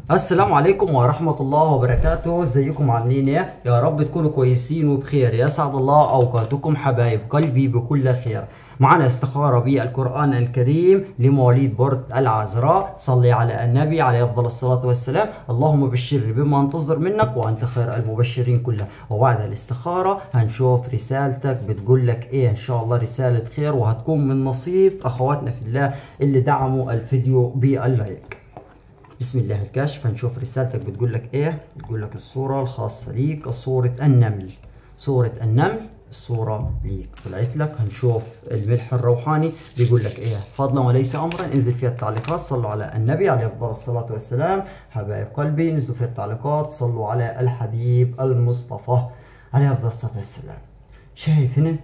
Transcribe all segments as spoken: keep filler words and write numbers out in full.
السلام عليكم ورحمة الله وبركاته. ازيكم عاملين ايه؟ يا رب تكونوا كويسين وبخير. يسعد الله اوقاتكم حبايب قلبي بكل خير. معنا استخارة بالقرآن الكريم لمواليد برج العذراء. صلي على النبي عليه افضل الصلاة والسلام. اللهم بشرني بما انتظر منك وانت خير المبشرين كلها. وبعد الاستخارة هنشوف رسالتك بتقول لك ايه ان شاء الله. رسالة خير وهتكون من نصيب اخواتنا في الله اللي دعموا الفيديو باللايك. بسم الله الكاشف. هنشوف رسالتك بتقول لك ايه. بتقول لك الصورة الخاصة ليك صورة النمل. صورة النمل الصورة ليك طلعت لك. هنشوف الملح الروحاني بيقول لك ايه. فضلا وليس امرا انزل فيها التعليقات. صلوا على النبي عليه افضل الصلاة والسلام. حبايب قلبي نزلوا فيها التعليقات صلوا على الحبيب المصطفى عليه افضل الصلاة والسلام. شايف هنا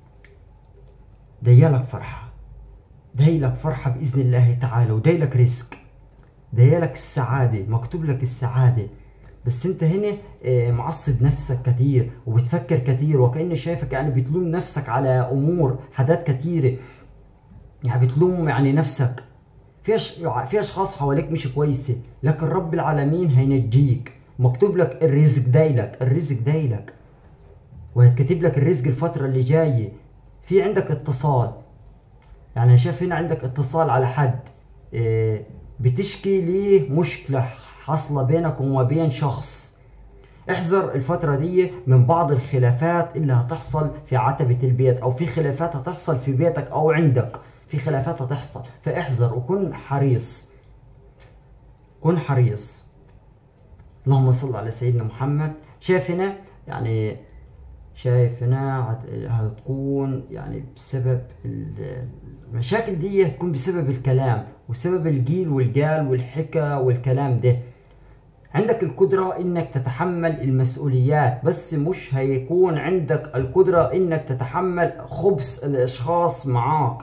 دايلك فرحة، دايلك فرحة بإذن الله تعالى، ودايلك رزق، دايلك السعادة، مكتوب لك السعادة. بس انت هنا معصب نفسك كتير وبتفكر كتير، وكأني شايفك يعني بتلوم نفسك على امور حاجات كتيرة، يعني بتلوم يعني نفسك في في اشخاص حواليك مش كويسة، لكن رب العالمين هينجيك. مكتوب لك الرزق دايلك، الرزق دايلك، وهيتكتب لك الرزق الفترة اللي جاية. في عندك اتصال، يعني انا شايف هنا عندك اتصال على حد اه بتشكي ليه مشكلة حاصلة بينك وما بين شخص. احذر الفترة دي من بعض الخلافات اللي هتحصل في عتبة البيت، او في خلافات هتحصل في بيتك او عندك، في خلافات هتحصل، فاحذر وكن حريص، كن حريص. اللهم صل على سيدنا محمد. شايف هنا يعني شايف هنا هتكون يعني بسبب المشاكل دي، هتكون بسبب الكلام وسبب الجيل والجال والحكى والكلام ده. عندك القدرة انك تتحمل المسؤوليات، بس مش هيكون عندك القدرة انك تتحمل خبث الاشخاص معاك.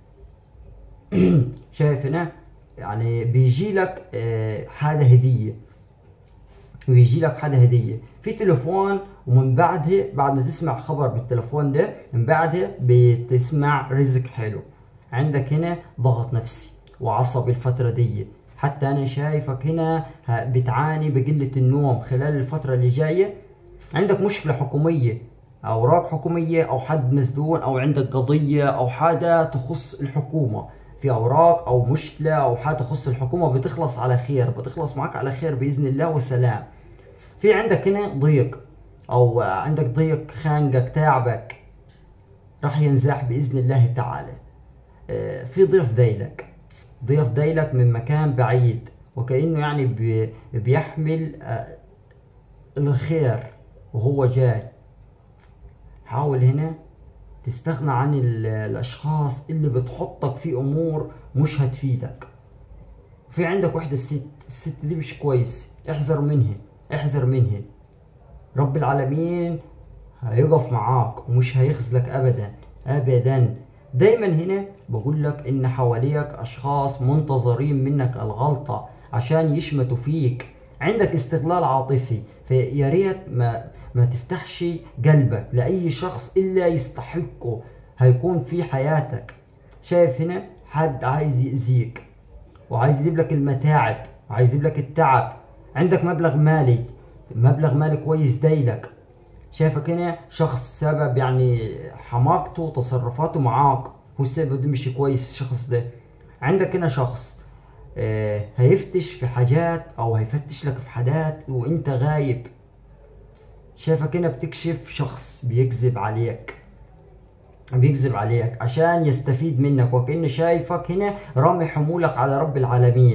شايف هنا يعني بيجي لك حاجة هدية، ويجي لك حدا هديه في تليفون، ومن بعدها بعد ما تسمع خبر بالتليفون ده من بعدها بتسمع رزق حلو. عندك هنا ضغط نفسي وعصبي الفترة دي، حتى انا شايفك هنا بتعاني بقلة النوم خلال الفترة اللي جاية. عندك مشكلة حكومية، اوراق حكومية، او حد مسجون، او عندك قضية او حاجة تخص الحكومة، في اوراق او مشكله او حاجه تخص الحكومه بتخلص على خير، بتخلص معك على خير باذن الله وسلام. في عندك هنا ضيق، او عندك ضيق خانقك تعبك، راح ينزاح باذن الله تعالى. في ضيف دايلك، ضيف دايلك من مكان بعيد، وكانه يعني بيحمل الخير وهو جاي. حاول هنا تستغنى عن الاشخاص اللي بتحطك في امور مش هتفيدك. في عندك واحدة الست، الست دي مش كويس، احذر منها، احذر منها. رب العالمين هيقف معاك ومش هيخذلك ابدا ابدا. دايما هنا بقول لك ان حواليك اشخاص منتظرين منك الغلطة عشان يشمتوا فيك. عندك استغلال عاطفي، فيا ريت ما ما تفتحش قلبك لأي شخص إلا يستحقه هيكون في حياتك. شايف هنا حد عايز يأذيك، وعايز يجيب لك المتاعب، وعايز يجيب لك التعب. عندك مبلغ مالي، مبلغ مالي كويس دايلك. شايفك هنا شخص سبب يعني حماقته وتصرفاته معاك هو السبب ده مش كويس الشخص ده. عندك هنا شخص آه هيفتش في حاجات، او هيفتش لك في حاجات وانت غايب. شايفك هنا بتكشف شخص بيكذب عليك، بيكذب عليك عشان يستفيد منك، وكأن شايفك هنا رامي حمولك على رب العالمين،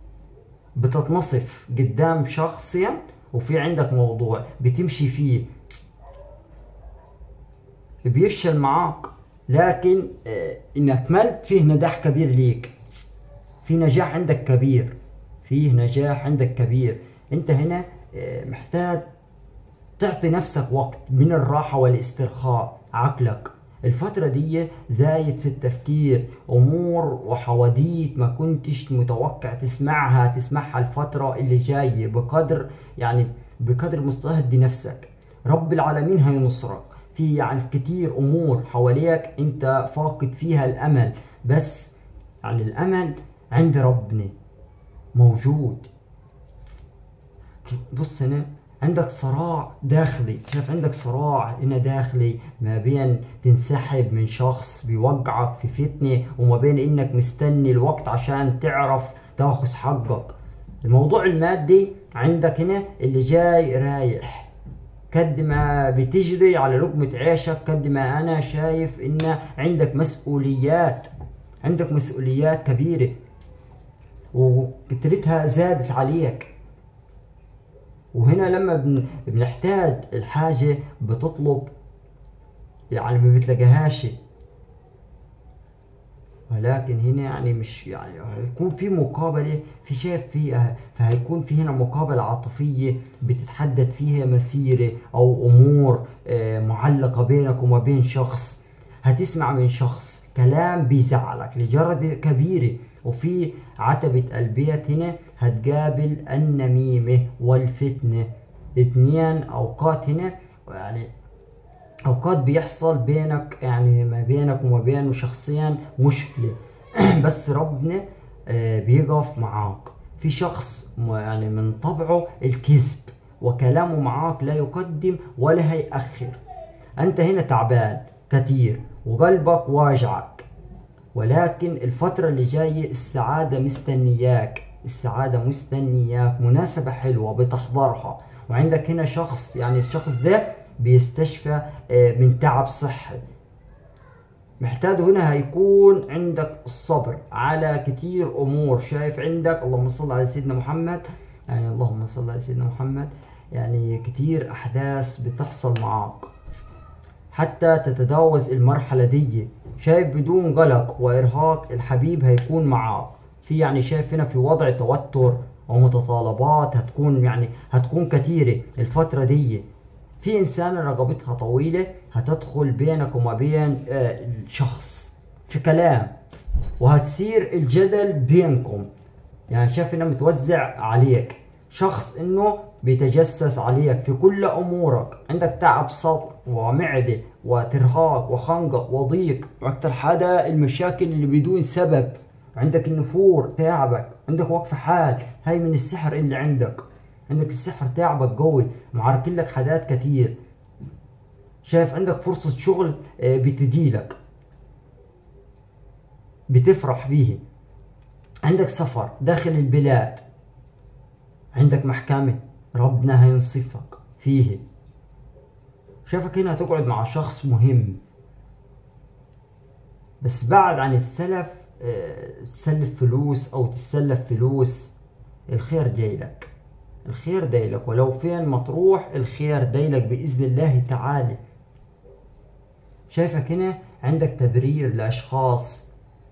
بتتنصف قدام شخصيا، وفي عندك موضوع بتمشي فيه بيفشل معاك، لكن ان اكملت فيه نجاح كبير ليك، في نجاح عندك كبير، فيه نجاح عندك كبير. انت هنا محتاج تعطي نفسك وقت من الراحة والاسترخاء. عقلك الفترة دي زايد في التفكير، امور وحواديت ما كنتش متوقع تسمعها تسمعها الفترة اللي جاية. بقدر يعني بقدر مستهدي نفسك، رب العالمين هينصرك في يعني في كتير امور حواليك انت فاقد فيها الامل، بس يعني الامل عند ربنا موجود. بص هنا عندك صراع داخلي، شايف عندك صراع هنا داخلي ما بين تنسحب من شخص بيوقعك في فتنة، وما بين انك مستني الوقت عشان تعرف تاخذ حقك. الموضوع المادي عندك هنا اللي جاي رايح، قد ما بتجري على لقمة عيشك قد ما انا شايف ان عندك مسؤوليات، عندك مسؤوليات كبيرة وكترتها زادت عليك. وهنا لما بن... بنحتاج الحاجة بتطلب يعني ما بتلاقيهاش، ولكن هنا يعني مش يعني هيكون في مقابلة، في شايف فيها، فهيكون في هنا مقابلة عاطفية بتتحدد فيها مسيرة أو أمور معلقة بينك وما بين شخص. هتسمع من شخص كلام بيزعلك لجرد كبيرة، وفي عتبة البيت هنا هتقابل النميمة والفتنة، اتنين أوقات هنا يعني اوقات بيحصل بينك يعني ما بينك وما بينه شخصيا مشكلة بس ربنا بيقف معاك. في شخص يعني من طبعه الكذب وكلامه معاك لا يقدم ولا هيأخر. انت هنا تعبان كتير وقلبك واجعك، ولكن الفترة اللي جاية السعادة مستنياك، السعادة مستنياك، مناسبة حلوة بتحضرها. وعندك هنا شخص يعني الشخص ده بيستشفى من تعب صحي، محتاج هنا هيكون عندك الصبر على كتير امور. شايف عندك اللهم صل على سيدنا محمد، يعني اللهم صل على سيدنا محمد، يعني كتير احداث بتحصل معاك حتى تتجاوز المرحلة دي. شايف بدون قلق وارهاق الحبيب هيكون معاك، في يعني شايف هنا في وضع توتر ومتطلبات هتكون يعني هتكون كتيرة الفترة دي. في إنسانة رقبتها طويلة هتدخل بينك وما بين الشخص في كلام، وهتصير الجدل بينكم. يعني شايف انه متوزع عليك شخص انه بيتجسس عليك في كل امورك. عندك تعب صدر ومعدة وترهاق وخنقة وضيق، واكتر حاجة المشاكل اللي بدون سبب. عندك النفور تعبك، عندك وقف حال، هاي من السحر اللي عندك. عندك السحر تعبك قوي، معاركين لك حاجات كتير. شايف عندك فرصة شغل بتجيلك بتفرح فيه. عندك سفر داخل البلاد، عندك محكمة ربنا هينصفك فيه. شايفك هنا هتقعد مع شخص مهم، بس بعد عن السلف، تسلف فلوس او تسلف فلوس. الخير جايلك، الخير دايلك، ولو فين ما تروح الخير دايلك بإذن الله تعالى. شايفك هنا عندك تبرير لأشخاص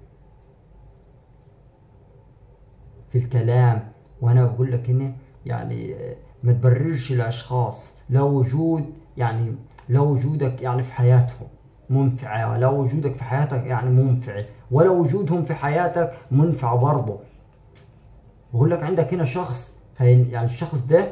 في الكلام، وأنا بقول لك هنا يعني ما تبررش لأشخاص لو وجود يعني لو وجودك يعني في حياتهم منفعة، لو وجودك في حياتك يعني منفعة، ولو وجودهم في حياتك منفعة برضه. بقول لك عندك هنا شخص يعني الشخص ده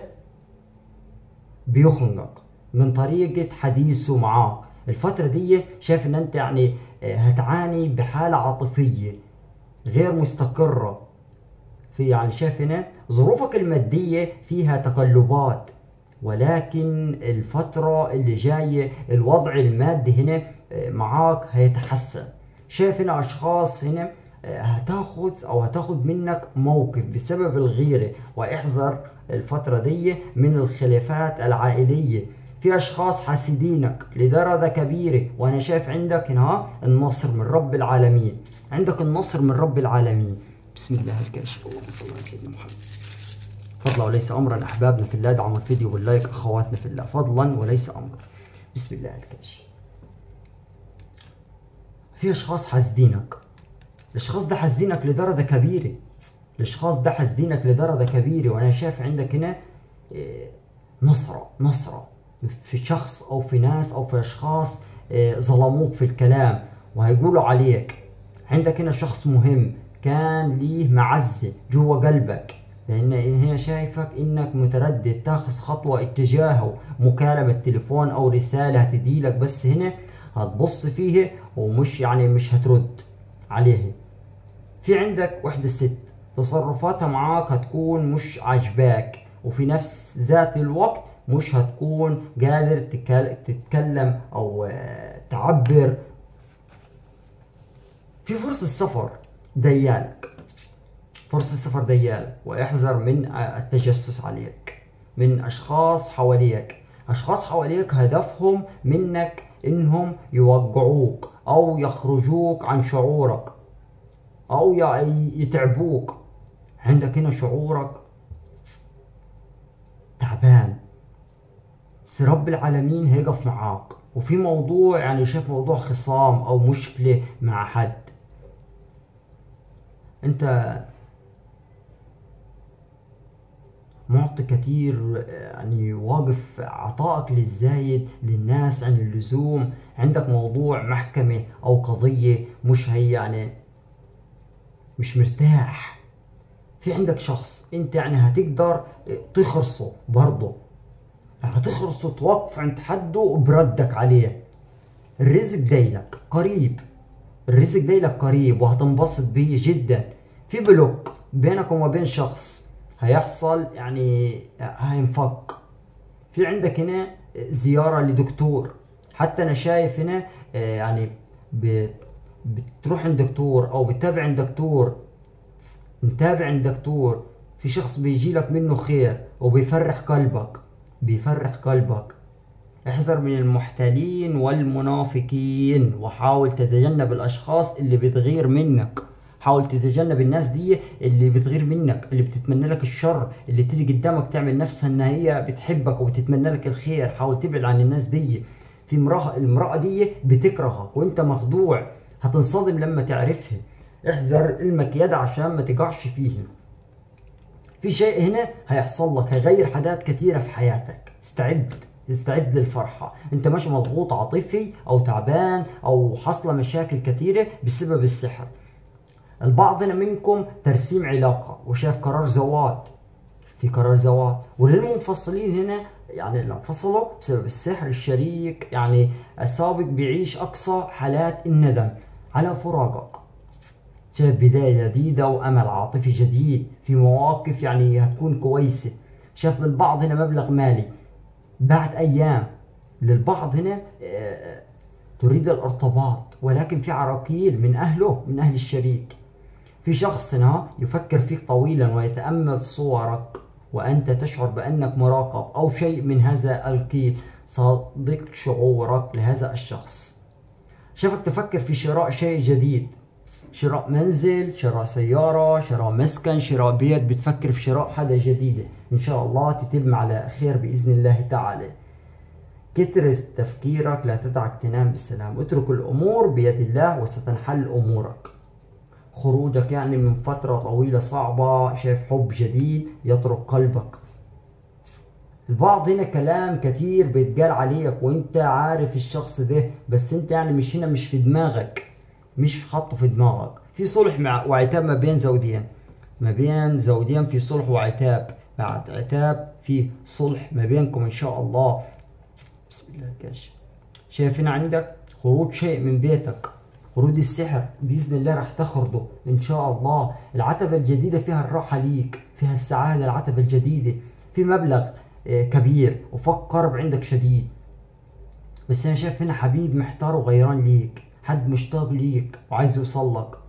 بيخنقك من طريقة حديثه معاك الفترة دي. شايف ان انت يعني هتعاني بحالة عاطفية غير مستقرة في يعني شايف هنا ظروفك المادية فيها تقلبات، ولكن الفترة اللي جاية الوضع المادي هنا معاك هيتحسن. شايف هنا اشخاص هنا هتاخد او هتاخد منك موقف بسبب الغيرة، واحذر الفترة دي من الخلافات العائلية. في اشخاص حاسدينك لدرجة كبيرة، وانا شايف عندك هنا النصر من رب العالمين، عندك النصر من رب العالمين. بسم الله الكاشف. اللهم صل على سيدنا محمد. فضلا وليس امرا احبابنا في الله، ادعموا الفيديو باللايك اخواتنا في الله، فضلا وليس امرا. بسم الله الكاشف. في اشخاص حاسدينك، الاشخاص ده حاسدينك لدرجة كبيرة، الاشخاص ده حاسدينك لدرجة كبيرة، وانا شايف عندك هنا نصرة نصرة في شخص او في ناس او في اشخاص ظلموك في الكلام وهيقولوا عليك. عندك هنا شخص مهم كان ليه معزة جوا قلبك، لان هنا شايفك انك متردد تاخذ خطوة اتجاهه، مكالمة تليفون او رسالة هتجيلك، بس هنا هتبص فيه ومش يعني مش هترد عليه. في عندك وحدة ست تصرفاتها معاك هتكون مش عاجباك، وفي نفس ذات الوقت مش هتكون قادر تتكلم او تعبر. في فرصة سفر ديالك، فرصة سفر ديالك، واحذر من التجسس عليك من اشخاص حواليك. اشخاص حواليك هدفهم منك انهم يوقعوك او يخرجوك عن شعورك او يتعبوك. عندك هنا شعورك تعبان، بس رب العالمين هيقف معاك. وفي موضوع يعني شايف موضوع خصام او مشكلة مع حد، انت معطي كتير، يعني واقف عطائك للزايد للناس عن اللزوم. عندك موضوع محكمة او قضية مش هي يعني مش مرتاح. في عندك شخص انت يعني هتقدر تخرصه برضه، هتخرصه توقف عند حده بردك عليه. الرزق دايلك قريب، الرزق دايلك قريب وهتنبسط بيه جدا. في بلوك بينك وما بين شخص هيحصل، يعني هينفك. في عندك هنا زيارة لدكتور، حتى انا شايف هنا يعني بتروح عند دكتور او بتتابع عند دكتور، متابع عند دكتور. في شخص بيجي لك منه خير وبيفرح قلبك، بيفرح قلبك. احذر من المحتالين والمنافقين، وحاول تتجنب الاشخاص اللي بتغير منك. حاول تتجنب الناس دي اللي بتغير منك، اللي بتتمنى لك الشر، اللي تيجي قدامك تعمل نفسها ان هي بتحبك وبتتمنى لك الخير. حاول تبعد عن الناس دي. في امرأة، المرأة دي بتكرهك وانت مخدوع، هتنصدم لما تعرفها. احذر المكياد عشان ما تقعش فيه. في شيء هنا هيحصل لك هيغير حاجات كتيرة في حياتك. استعد، استعد للفرحة. انت ماشي مضغوط عاطفي او تعبان او حصل مشاكل كتيرة بسبب السحر. البعض هنا منكم ترسيم علاقة وشاف قرار زواج، في قرار زواج. وللمنفصلين هنا يعني اللي انفصلوا بسبب السحر، الشريك يعني السابق بيعيش اقصى حالات الندم على فراقك. شايف بداية جديدة وامل عاطفي جديد في مواقف يعني هتكون كويسة. شاف للبعض هنا مبلغ مالي بعد ايام. للبعض هنا تريد الارتباط ولكن في عراقيل من اهله، من اهل الشريك. في شخص هنا يفكر فيك طويلا ويتأمل صورك وانت تشعر بانك مراقب او شيء من هذا القيل. صدق شعورك لهذا الشخص. شافك تفكر في شراء شيء جديد، شراء منزل، شراء سيارة، شراء مسكن، شراء بيت. بتفكر في شراء حاجة جديدة ان شاء الله تتم على خير بإذن الله تعالى. كتر تفكيرك لا تدعك تنام بالسلام. اترك الامور بيد الله وستنحل امورك. خروجك يعني من فترة طويلة صعبة، شايف حب جديد يطرق قلبك. البعض هنا كلام كتير بيتقال عليك وانت عارف الشخص ده، بس انت يعني مش هنا مش في دماغك، مش حاطه في دماغك. في صلح مع وعتاب ما بين زوجين، ما بين زوجين في صلح وعتاب. بعد عتاب في صلح ما بينكم ان شاء الله. بسم الله الكاش. شايف هنا عندك خروج شيء من بيتك، خروج السحر باذن الله راح تخرجه ان شاء الله. العتبة الجديدة فيها الراحة ليك، فيها السعادة. العتبة الجديدة في مبلغ كبير وفك قرب عندك شديد. بس انا شايف هنا حبيب محتار وغيران ليك، حد مشتاق ليك وعايز يوصل لك.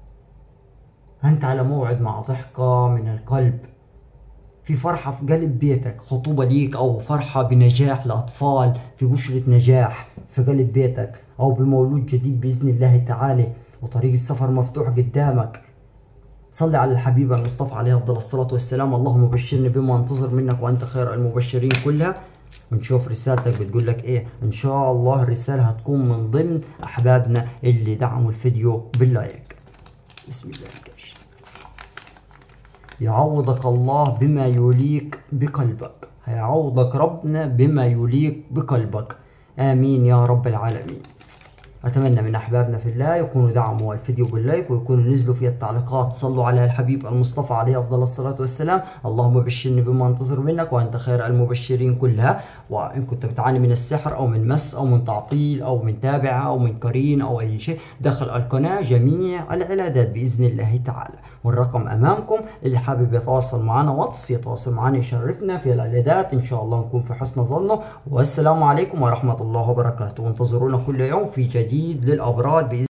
انت على موعد مع ضحكة من القلب. في فرحة في قلب بيتك، خطوبة ليك او فرحة بنجاح لأطفال، في بشرة نجاح في قلب بيتك او بمولود جديد بإذن الله تعالى. وطريق السفر مفتوح قدامك. صلي على الحبيب المصطفى عليه افضل الصلاة والسلام. اللهم بشرني بما انتظر منك وانت خير المبشرين كلها. ونشوف رسالتك بتقول لك ايه. ان شاء الله الرسالة هتكون من ضمن احبابنا اللي دعموا الفيديو باللايك. بسم الله الكاش. يعوضك الله بما يليق بقلبك، هيعوضك ربنا بما يليق بقلبك. امين يا رب العالمين. أتمنى من أحبابنا في الله يكونوا دعموا الفيديو باللايك، ويكونوا نزلوا في التعليقات صلوا على الحبيب المصطفى عليه أفضل الصلاة والسلام. اللهم بشرني بما انتظر منك وأنت خير المبشرين كلها. وإن كنت بتعاني من السحر أو من مس أو من تعطيل أو من تابعة أو من قرين أو أي شيء، دخل القناة جميع العلاجات بإذن الله تعالى، والرقم أمامكم. اللي حابب يتواصل معنا واتس يتواصل معنا، يشرفنا في العيادات إن شاء الله نكون في حسن ظنه. والسلام عليكم ورحمة الله وبركاته، وانتظرونا كل يوم في جديد للأبراج بإذن